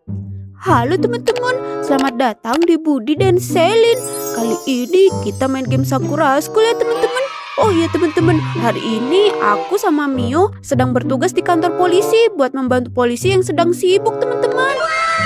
Halo teman-teman, selamat datang di Budi dan Selin. Kali ini kita main game Sakura School ya teman-teman. Oh iya teman-teman, hari ini aku sama Mio sedang bertugas di kantor polisi buat membantu polisi yang sedang sibuk teman-teman.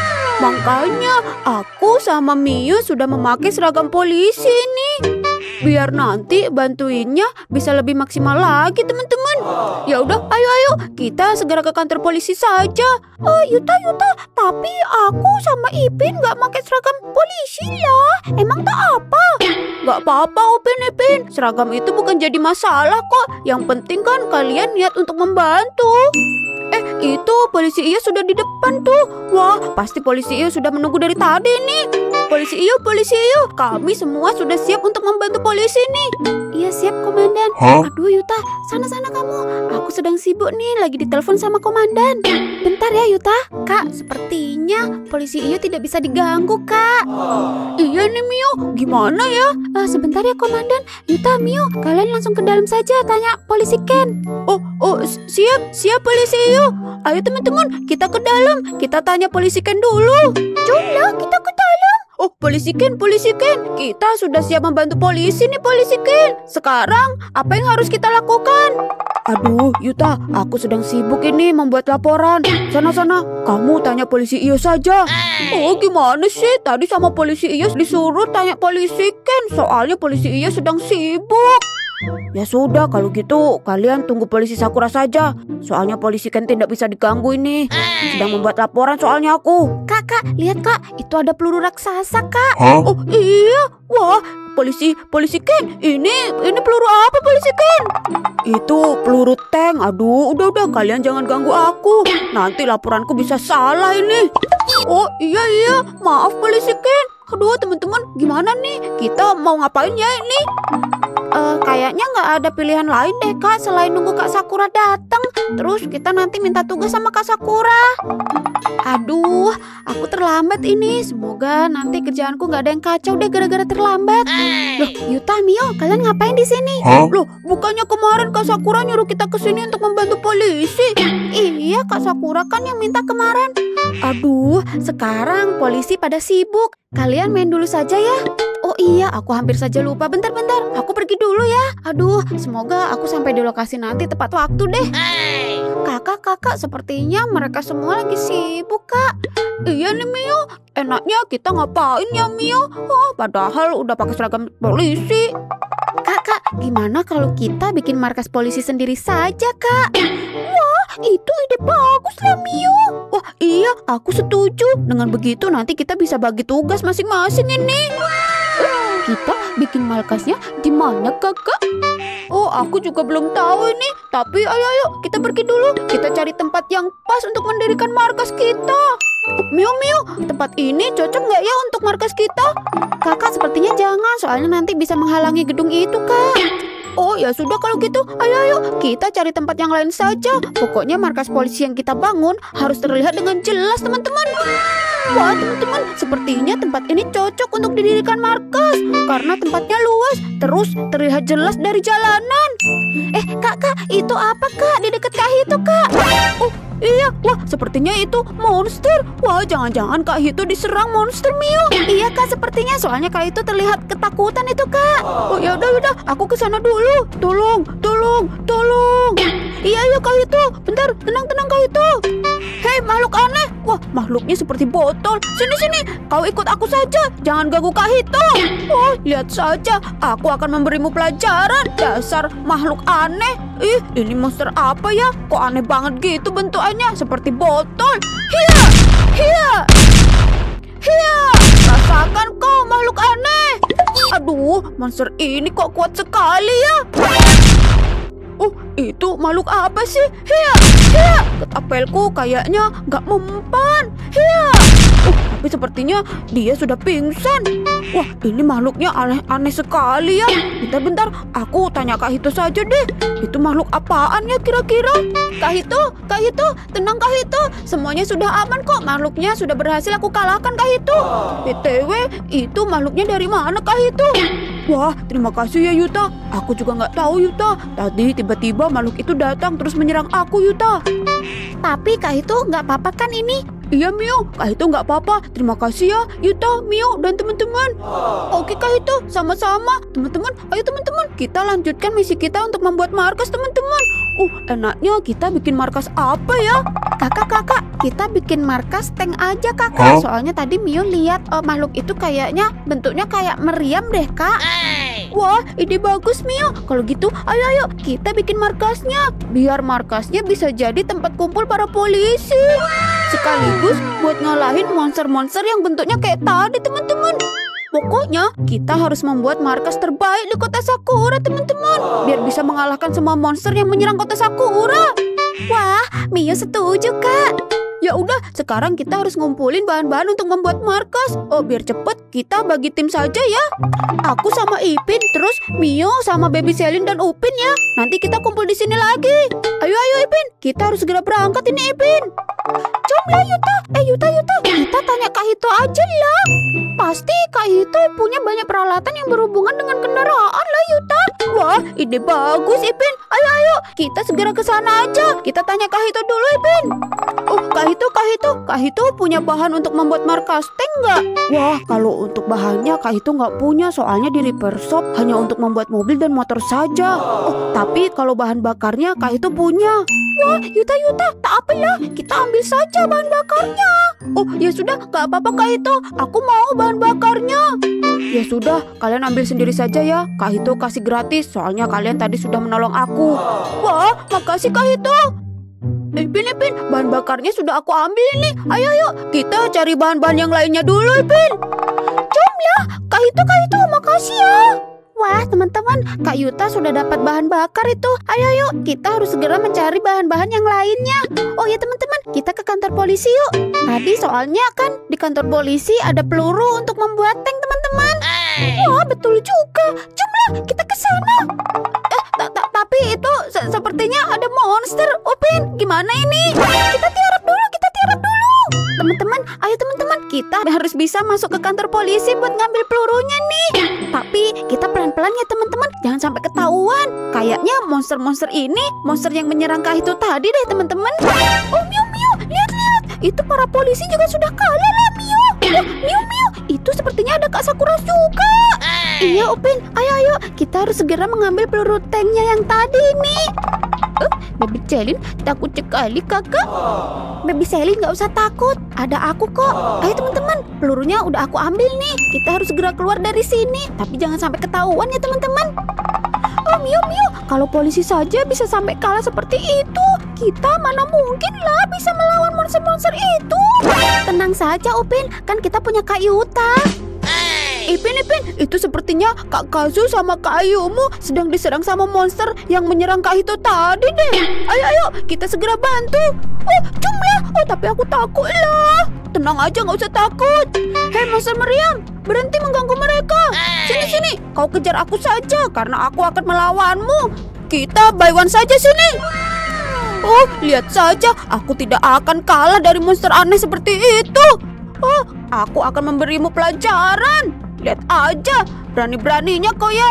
Makanya aku sama Mio sudah memakai seragam polisi nih, biar nanti bantuinnya bisa lebih maksimal lagi teman-teman. Ya udah, ayo kita segera ke kantor polisi saja. Oh Yuta, tapi aku sama Ipin nggak pakai seragam polisi lah. Emang tak apa? Nggak apa-apa Ipin. Seragam itu bukan jadi masalah kok. Yang penting kan kalian niat untuk membantu. Itu polisi Iyo sudah di depan tuh. Wah, pasti polisi Iyo sudah menunggu dari tadi nih. Polisi Iyo, kami semua sudah siap untuk membantu polisi nih. Iya siap komandan. Aduh Yuta, sana kamu. Aku sedang sibuk nih, lagi ditelepon sama komandan. Bentar ya Yuta. Kak, sepertinya polisi Iyo tidak bisa diganggu kak. Iya nih Mio, gimana ya? Sebentar ya komandan. Yuta, Mio, kalian langsung ke dalam saja tanya polisi Ken. Oh, siap polisi Iyo. Ayo teman-teman, kita ke dalam. Kita tanya polisi Ken dulu. Jomlah, kita ke dalam. Oh, polisi Ken, kita sudah siap membantu polisi nih polisi Ken. Sekarang, apa yang harus kita lakukan? Aduh, Yuta, aku sedang sibuk ini membuat laporan. Sana, kamu tanya polisi Iyo saja. Oh, gimana sih? Tadi sama polisi Iyo disuruh tanya polisi Ken, soalnya polisi Iyo sedang sibuk. Ya sudah, kalau gitu kalian tunggu polisi Sakura saja. Soalnya polisi Ken tidak bisa diganggu ini. Sedang membuat laporan soalnya aku. Kak, lihat kak, itu ada peluru raksasa kak. Oh iya, wah polisi Ken, ini peluru apa polisi Ken? Itu peluru tank. Aduh, udah kalian jangan ganggu aku. Nanti laporanku bisa salah ini. Oh iya, maaf polisi Ken. Aduh teman-teman, gimana nih? Kita mau ngapain ya ini? Kayaknya nggak ada pilihan lain deh kak selain nunggu Kak Sakura datang. Terus kita nanti minta tugas sama Kak Sakura. Aduh, aku terlambat ini. Semoga nanti kerjaanku nggak ada yang kacau deh gara-gara terlambat. Loh, Yuta, Mio, kalian ngapain di sini? Loh, bukannya kemarin Kak Sakura nyuruh kita ke sini untuk membantu polisi? Iya, Kak Sakura kan yang minta kemarin. Aduh, sekarang polisi pada sibuk. Kalian main dulu saja ya. Oh iya, aku hampir saja lupa. Bentar, aku pergi dulu ya. Aduh, semoga aku sampai di lokasi nanti tepat waktu deh. Kakak, sepertinya mereka semua lagi sibuk kak. Iya nih Mio, enaknya kita ngapain ya Mio? Padahal udah pakai seragam polisi. Kakak, gimana kalau kita bikin markas polisi sendiri saja kak? Wah, itu ide bagus lah Mio. Wah iya, aku setuju. Dengan begitu nanti kita bisa bagi tugas masing-masing ini. Kita bikin markasnya di mana kakak? Oh, aku juga belum tahu ini. Tapi ayo kita pergi dulu. Kita cari tempat yang pas untuk mendirikan markas kita. Mio, tempat ini cocok nggak ya untuk markas kita? Kakak sepertinya jangan, soalnya nanti bisa menghalangi gedung itu kak. Oh ya sudah kalau gitu, ayo kita cari tempat yang lain saja. Pokoknya markas polisi yang kita bangun harus terlihat dengan jelas teman-teman. Wah teman-teman, sepertinya tempat ini cocok untuk didirikan markas karena tempatnya luas, terus terlihat jelas dari jalanan. Kak, itu apa kak di dekat Kak Hito kak? Oh iya, wah sepertinya itu monster. Wah jangan-jangan Kak Hito diserang monster Mio. Iya kak, sepertinya soalnya Kak Hito terlihat ketakutan itu kak. Oh ya udah, aku kesana dulu. Tolong. Iya Kak Hito, bentar, tenang Kak Hito. Hei makhluk aneh. Wah makhluknya seperti botol. Sini, kau ikut aku saja. Jangan ganggu Kak Hito. Oh lihat saja, aku akan memberimu pelajaran. Dasar makhluk aneh. Ini monster apa ya? Kok aneh banget gitu bentukannya, seperti botol. Hiya. Rasakan kau makhluk aneh. Aduh, monster ini kok kuat sekali ya. Oh, itu makhluk apa sih? Hiya. Ketapelku kayaknya nggak mempan. Hiya. Tapi sepertinya dia sudah pingsan. Wah, ini makhluknya aneh sekali ya. Bentar, aku tanya Kak Hito saja deh. Itu makhluk apaan ya kira-kira? Kak Hito, tenang Kak Hito. Semuanya sudah aman kok. Makhluknya sudah berhasil aku kalahkan Kak Hito. BTW, itu makhluknya dari mana Kak Hito? Wah, terima kasih ya Yuta. Aku juga nggak tahu Yuta. Tadi tiba-tiba makhluk itu datang terus menyerang aku Yuta. Tapi Kak Hito nggak apa-apa kan ini? Iya Mio, Kak Hito nggak apa-apa. Terima kasih ya Yuta, Mio, dan teman-teman. Oke Kak Hito, sama-sama. Teman-teman, ayo teman-teman, kita lanjutkan misi kita untuk membuat markas teman-teman. Enaknya kita bikin markas apa ya? Kakak, kita bikin markas tank aja kakak. Soalnya tadi Mio lihat makhluk itu kayaknya bentuknya kayak meriam deh kak. Wah, ide bagus Mio. Kalau gitu, ayo kita bikin markasnya. Biar markasnya bisa jadi tempat kumpul para polisi. Sekaligus buat ngalahin monster-monster yang bentuknya kayak tadi teman-teman. Pokoknya kita harus membuat markas terbaik di kota Sakura teman-teman. Biar bisa mengalahkan semua monster yang menyerang kota Sakura. Wah, Mio setuju kak. Ya udah, sekarang kita harus ngumpulin bahan-bahan untuk membuat markas. Biar cepet, kita bagi tim saja ya. Aku sama Ipin, terus Mio sama Baby Selin dan Upin ya. Nanti kita kumpul di sini lagi. Ayo Ipin, kita harus segera berangkat ini Ipin. Coba Yuta, Yuta, kita tanya Kak Hito aja lah. Pasti Kak Hito punya banyak peralatan yang berhubungan dengan kendaraan lah Yuta. Wah, ide bagus Ipin. Ayo, kita segera ke sana aja. Kita tanya Kak Hito dulu Ipin. Kak Hito punya bahan untuk membuat markas tank nggak? Wah, kalau untuk bahannya Kak Hito nggak punya, soalnya di repair shop hanya untuk membuat mobil dan motor saja. Tapi kalau bahan bakarnya Kak Hito punya. Wah, Yuta, tak apalah, kita ambil saja bahan bakarnya. Ya sudah, nggak apa-apa Kak Hito, aku mau bahan bakarnya. Ya sudah, kalian ambil sendiri saja ya. Kak Hito kasih gratis, soalnya kalian tadi sudah menolong aku. Wah, makasih Kak Hito. Ipin, bahan bakarnya sudah aku ambil ini. Ayo, kita cari bahan-bahan yang lainnya dulu, Ipin. Jomlah, Kak Hito, makasih ya. Wah, teman-teman, Kak Yuta sudah dapat bahan bakar itu. Ayo, kita harus segera mencari bahan-bahan yang lainnya. Oh ya teman-teman, kita ke kantor polisi yuk. Tadi soalnya kan di kantor polisi ada peluru untuk membuat tank teman-teman. Wah, betul juga. Jomlah, kita ke sana. Tapi itu sepertinya ada monster. Upin, gimana ini? Kita tiarap dulu. Teman-teman, ayo teman-teman, kita harus bisa masuk ke kantor polisi buat ngambil pelurunya nih. Tapi kita pelan-pelan ya teman-teman, jangan sampai ketahuan. Kayaknya monster-monster ini monster yang menyerang Kak Hito tadi deh teman-teman. Mio, lihat. Itu para polisi juga sudah kalah lah Mio. Mio, itu sepertinya ada Kak Sakura juga. Iya Upin, ayo, kita harus segera mengambil peluru tanknya yang tadi nih. Baby Selin takut sekali kakak. Baby Selin nggak usah takut, ada aku kok. Ayo teman-teman, pelurunya udah aku ambil nih. Kita harus segera keluar dari sini, tapi jangan sampai ketahuan ya teman-teman. Mio, kalau polisi saja bisa sampai kalah seperti itu, kita mana mungkin lah bisa melawan monster-monster itu. Tenang saja Upin, kan kita punya Kak Yuta. Ipin, itu sepertinya Kak Kazu sama Kak Ayumu sedang diserang sama monster yang menyerang Kak Hito tadi deh. Ayo, kita segera bantu. Jumlah, tapi aku takut lah. Tenang aja, nggak usah takut. Hei monster meriam, berhenti mengganggu mereka. Sini, kau kejar aku saja karena aku akan melawanmu. Kita buy one saja sini. Lihat saja, aku tidak akan kalah dari monster aneh seperti itu. Aku akan memberimu pelajaran. Lihat aja, berani-beraninya kau ya.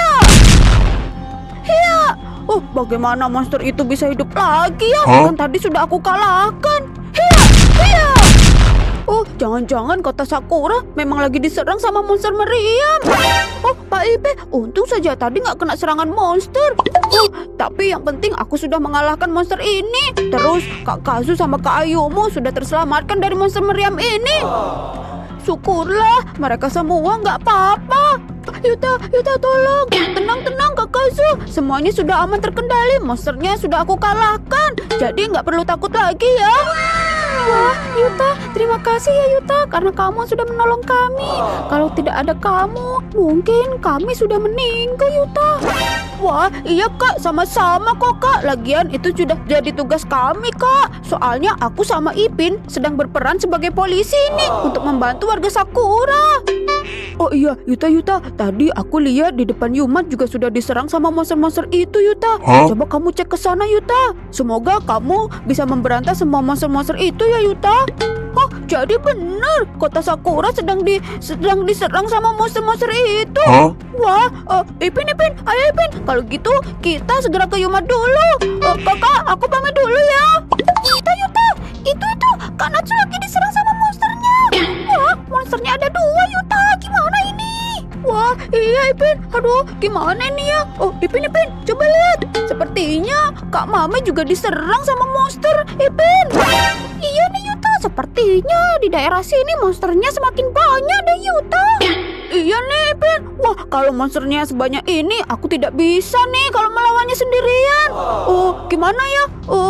Hiya. Bagaimana monster itu bisa hidup lagi ya? Kan tadi sudah aku kalahkan. Hiya. Jangan-jangan kota Sakura memang lagi diserang sama monster meriam. Pak Ipe, untung saja tadi nggak kena serangan monster. Tapi yang penting aku sudah mengalahkan monster ini. Terus Kak Kazu sama Kak Ayumu sudah terselamatkan dari monster meriam ini. Syukurlah, mereka semua nggak apa-apa. Yuta, tolong. Tenang Kak Kazu. Semuanya sudah aman terkendali. Monsternya sudah aku kalahkan. Jadi nggak perlu takut lagi ya. Wah, Yuta, terima kasih ya Yuta, karena kamu sudah menolong kami. Kalau tidak ada kamu, mungkin kami sudah meninggal Yuta. Wah, iya Kak, sama-sama kok Kak. Lagian itu sudah jadi tugas kami Kak. Soalnya aku sama Ipin sedang berperan sebagai polisi ini untuk membantu warga Sakura. Oh iya, Yuta, tadi aku lihat di depan Yumat juga sudah diserang sama monster-monster itu Yuta. Coba kamu cek ke sana Yuta. Semoga kamu bisa memberantas semua monster-monster itu ya Yuta. Jadi benar kota Sakura sedang diserang sama monster-monster itu. Wah, Ipin, ayo Ipin. Kalau gitu kita segera ke Yumat dulu. Kakak, aku pamit dulu ya. Yuta, itu Kak Natsu lagi diserang sama monsternya. Wah, monsternya ada 2, Yuta. Gimana ini? Wah, iya Ipin. Aduh, gimana ini ya? Oh, Ipin, coba lihat. Sepertinya Kak Mame juga diserang sama monster, Ipin. Iya nih Yuta, sepertinya di daerah sini monsternya semakin banyak deh Yuta. Iya nih Ipin. Wah, kalau monsternya sebanyak ini, aku tidak bisa nih kalau melawannya sendirian. Oh, gimana ya?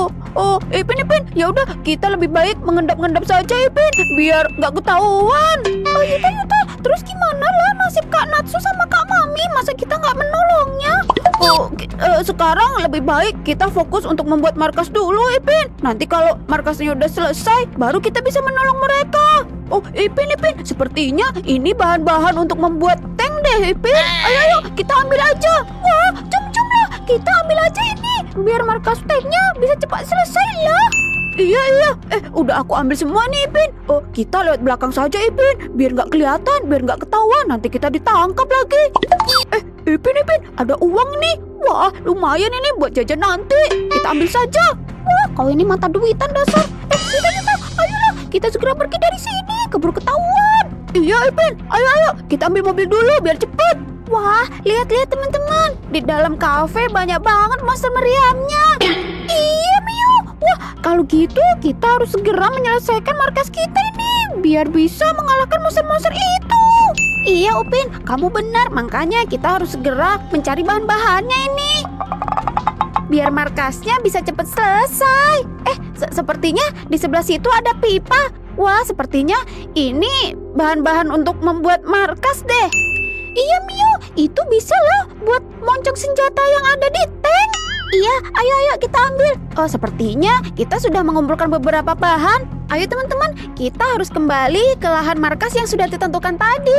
Ipin. Ya udah, kita lebih baik mengendap-endap saja Ipin, biar nggak ketahuan. Oh, Yuta. Terus gimana lah nasib Kak Natsu sama Kak Mami? Masa kita nggak menolongnya? Sekarang lebih baik kita fokus untuk membuat markas dulu, Ipin. Nanti kalau markasnya udah selesai, baru kita bisa menolong mereka. Oh, Ipin, sepertinya ini bahan-bahan untuk membuat tank deh, Ipin. Ayo, kita ambil aja. Wah, jom lah, kita ambil aja ini, biar markas tanknya bisa cepat selesai lah. Iya. Udah aku ambil semua nih, Ipin. Oh, kita lewat belakang saja, Ipin. Biar nggak kelihatan, biar nggak ketahuan. Nanti kita ditangkap lagi. Ipin, ada uang nih. Wah, lumayan ini buat jajan nanti. Kita ambil saja. Wah, kau ini mata duitan dasar. Yuta, ayolah. Kita segera pergi dari sini. Keburu ketahuan. Iya, Ipin. Ayo. Kita ambil mobil dulu biar cepet. Wah, lihat teman-teman. Di dalam kafe banyak banget monster meriamnya. Iya, Mio. Wah, kalau gitu kita harus segera menyelesaikan markas kita ini, biar bisa mengalahkan monster-monster itu. Iya, Upin, kamu benar. Makanya kita harus segera mencari bahan-bahannya ini, biar markasnya bisa cepat selesai. Sepertinya di sebelah situ ada pipa. Wah, sepertinya ini bahan-bahan untuk membuat markas deh. Iya, Mio, itu bisa loh buat moncong senjata yang ada di tank. Iya, ayo kita ambil. Oh, sepertinya kita sudah mengumpulkan beberapa bahan. Ayo teman-teman, kita harus kembali ke lahan markas yang sudah ditentukan tadi.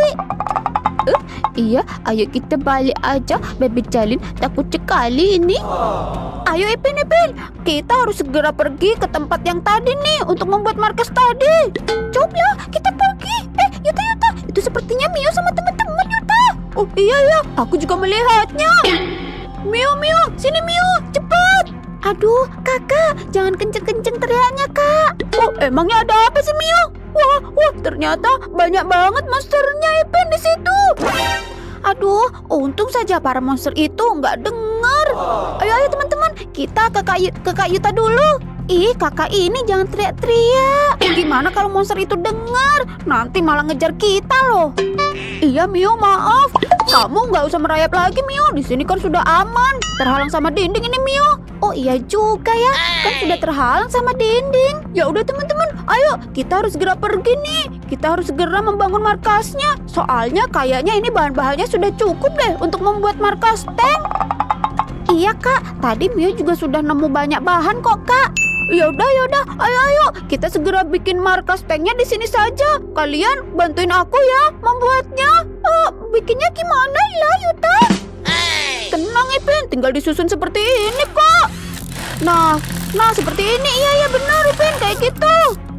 Iya, ayo kita balik aja. Baby Jalin takut sekali ini. Ayo Ipin, kita harus segera pergi ke tempat yang tadi nih untuk membuat markas tadi. Coba kita pergi. Yuta, itu sepertinya Mio sama teman-teman Yuta. Oh iya, aku juga melihatnya. Mio, sini Mio, cepat. Aduh, kakak, jangan kenceng-kenceng teriaknya, Kak. Oh, emangnya ada apa sih, Mio? Wah, ternyata banyak banget monsternya, Ipin, di situ. Aduh, untung saja para monster itu nggak dengar. Ayo teman-teman, kita ke Kak Yuta dulu. Ih, kakak ini jangan teriak-teriak. Gimana kalau monster itu dengar? Nanti malah ngejar kita loh. Iya, Mio, maaf. Kamu nggak usah merayap lagi, Mio. Di sini kan sudah aman. Terhalang sama dinding ini, Mio. Oh iya juga ya, kan sudah terhalang sama dinding. Ya udah teman-teman, ayo kita harus segera pergi nih. Kita harus segera membangun markasnya. Soalnya kayaknya ini bahan-bahannya sudah cukup deh untuk membuat markas tank. Iya Kak, tadi Mio juga sudah nemu banyak bahan kok Kak. Ya udah, ayo kita segera bikin markas tanknya di sini saja. Kalian bantuin aku ya membuatnya. Bikinnya gimana lah Yuta? Tenang Ipin, tinggal disusun seperti ini kok. Nah seperti ini. Iya benar Ipin, kayak gitu.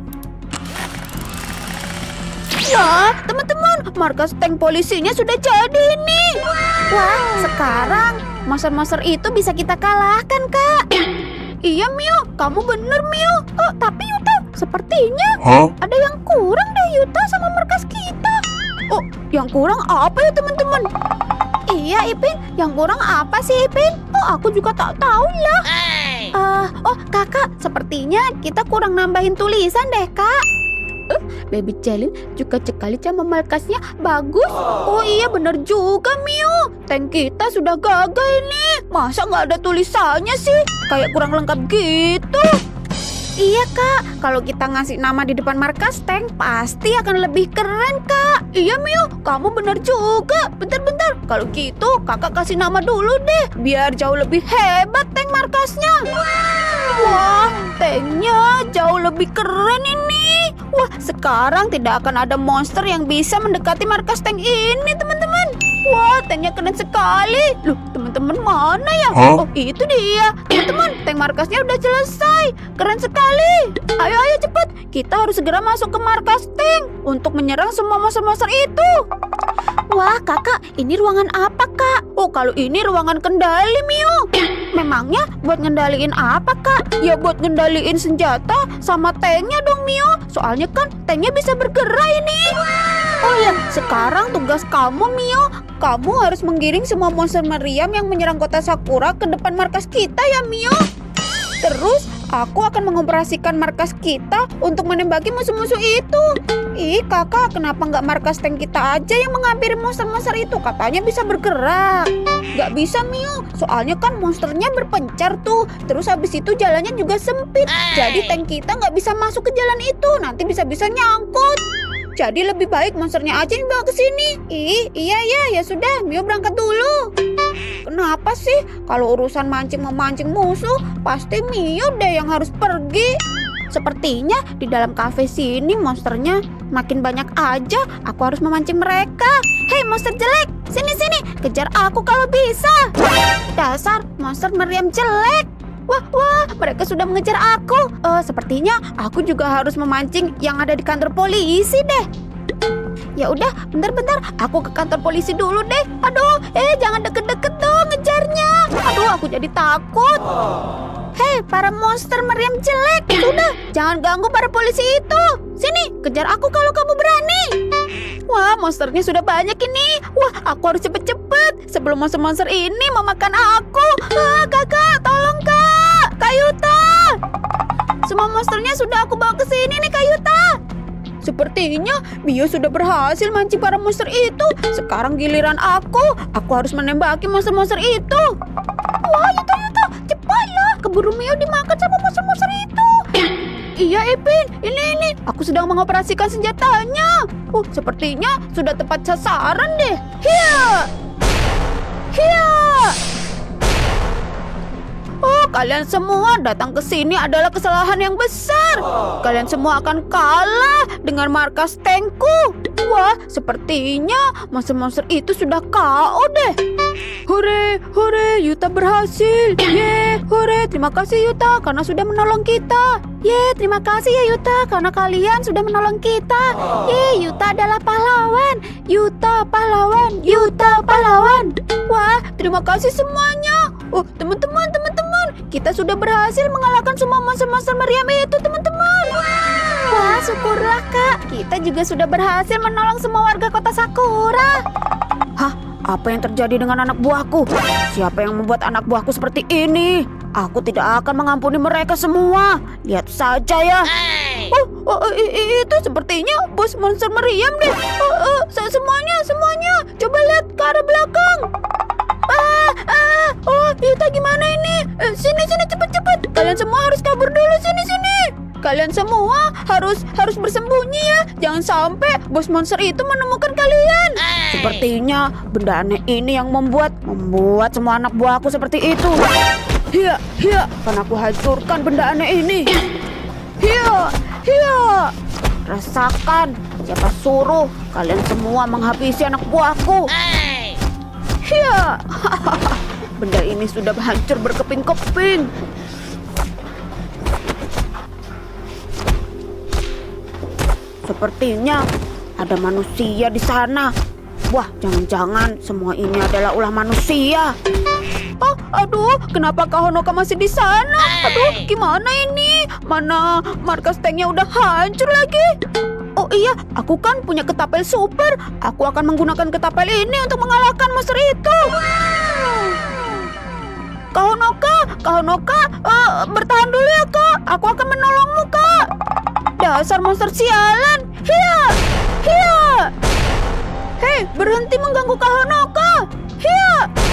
Wah, teman-teman, markas tank polisinya sudah jadi nih. Wah, sekarang monster-monster itu bisa kita kalahkan, Kak. Iya, Mio, kamu bener, Mio. Tapi Yuta, sepertinya ada yang kurang deh, Yuta, sama markas kita. Oh, yang kurang apa ya, teman-teman? Iya, Ipin, yang kurang apa sih, Ipin? Aku juga tak tahu lah. Kakak, sepertinya kita kurang nambahin tulisan deh, Kak. Baby Jalin juga sekali sama markasnya bagus. Oh iya bener juga Mio, tank kita sudah gagal ini. Masa nggak ada tulisannya sih? Kayak kurang lengkap gitu. Iya Kak, kalau kita ngasih nama di depan markas tank pasti akan lebih keren Kak. Iya Mio, kamu bener juga. Bentar, kalau gitu kakak kasih nama dulu deh, biar jauh lebih hebat tank markasnya. Wah, tanknya jauh lebih keren ini. Wah, sekarang tidak akan ada monster yang bisa mendekati markas tank ini, teman-teman. Wah, tanknya keren sekali. Loh, teman-teman mana ya? Oh, itu dia. Teman-teman, tank markasnya udah selesai. Keren sekali. Ayo cepat. Kita harus segera masuk ke markas tank untuk menyerang semua monster-monster itu. Wah, kakak, ini ruangan apa, kak? Oh, kalau ini ruangan kendali, Mio. Memangnya buat ngendaliin apa, kak? Ya buat ngendaliin senjata sama tanknya dong, Mio. Soalnya kan tanknya bisa bergerak ini. Oh ya, sekarang tugas kamu, Mio. Kamu harus menggiring semua monster meriam yang menyerang kota Sakura ke depan markas kita ya, Mio. Terus aku akan mengoperasikan markas kita untuk menembaki musuh-musuh itu. Ih, kakak, kenapa nggak markas tank kita aja yang menghampiri monster-monster itu? Katanya bisa bergerak. Nggak bisa, Mio. Soalnya kan monsternya berpencar tuh. Terus habis itu jalannya juga sempit. Jadi tank kita nggak bisa masuk ke jalan itu. Nanti bisa-bisa nyangkut. Jadi lebih baik monsternya aja yang bawa ke sini. Ih, iya ya sudah, Mio berangkat dulu. Kenapa sih kalau urusan mancing-memancing musuh pasti Mio deh yang harus pergi? Sepertinya di dalam kafe sini monsternya makin banyak aja. Aku harus memancing mereka. Hei monster jelek, sini, kejar aku kalau bisa. Dasar monster meriam jelek. Wah, mereka sudah mengejar aku. Sepertinya aku juga harus memancing yang ada di kantor polisi deh. Ya udah, bentar, aku ke kantor polisi dulu deh. Aduh, jangan deket-deket dong ngejarnya. Aduh, aku jadi takut. Hei, para monster meriam jelek, sudah, jangan ganggu para polisi itu. Sini, kejar aku kalau kamu berani. Wah, monsternya sudah banyak ini. Wah, aku harus cepet-cepet sebelum monster-monster ini memakan aku. Kakak, tolong kak, Kak Yuta. Semua monsternya sudah aku bawa ke sini nih, Kak Yuta. Sepertinya Mio sudah berhasil mancing para monster itu. Sekarang giliran aku harus menembaki monster-monster itu. Wah, Yuta, cepatlah, keburu Mio dimakan sama monster-monster itu. Iya, Ipin, ini aku sedang mengoperasikan senjatanya. Sepertinya sudah tepat sasaran deh. Hiya. Oh, kalian semua datang ke sini adalah kesalahan yang besar. Kalian semua akan kalah dengan markas tankku. Wah, sepertinya monster-monster itu sudah KO deh. Hore, Yuta berhasil. Hore, terima kasih Yuta karena sudah menolong kita. Terima kasih ya Yuta karena kalian sudah menolong kita. Yuta adalah pahlawan. Yuta pahlawan. Wah, terima kasih semuanya. Teman-teman, kita sudah berhasil mengalahkan semua monster-monster meriam itu, teman-teman. Wah, syukurlah kak. Kita juga sudah berhasil menolong semua warga kota Sakura. Hah? Apa yang terjadi dengan anak buahku? Siapa yang membuat anak buahku seperti ini? Aku tidak akan mengampuni mereka semua. Lihat saja ya. Itu sepertinya bos monster meriam deh. Semuanya. Coba lihat ke arah belakang. Yuta gimana ini? Sini cepet. Kalian semua harus kabur dulu, sini. Kalian semua harus bersembunyi ya. Jangan sampai bos monster itu menemukan kalian. Sepertinya benda aneh ini yang membuat semua anak buahku seperti itu. Hiya, akan aku hancurkan benda aneh ini. Hiya. Rasakan, siapa suruh kalian semua menghabisi anak buahku. Hiya. Benda ini sudah hancur berkeping-keping. Sepertinya ada manusia di sana. Wah, jangan-jangan semua ini adalah ulah manusia. Aduh, kenapa Kak Honoka masih di sana? Aduh, gimana ini? Mana markas tanknya udah hancur lagi. Oh iya, aku kan punya ketapel super. Aku akan menggunakan ketapel ini untuk mengalahkan monster itu. Kak Honoka, bertahan dulu ya kak. Aku akan menolongmu kak. Dasar monster sialan. Hiya. Hei, berhenti mengganggu Kak Honoka. Hiya.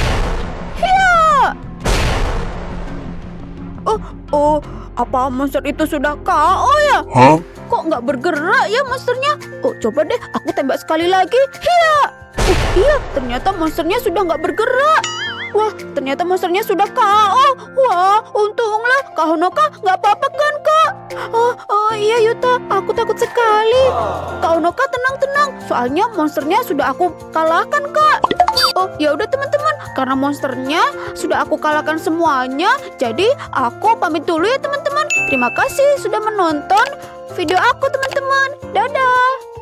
Apa monster itu sudah KO ya? Kok nggak bergerak ya monsternya? Coba deh aku tembak sekali lagi. Hiya. Iya, ternyata monsternya sudah nggak bergerak. Wah, ternyata monsternya sudah KO. Wah, untunglah. Kak Honoka nggak apa-apa kan, Kak? Iya Yuta, aku takut sekali. Kak Honoka tenang. Soalnya monsternya sudah aku kalahkan, Kak. Ya udah teman-teman, karena monsternya sudah aku kalahkan semuanya, jadi aku pamit dulu ya teman-teman. Terima kasih sudah menonton video aku teman-teman. Dadah.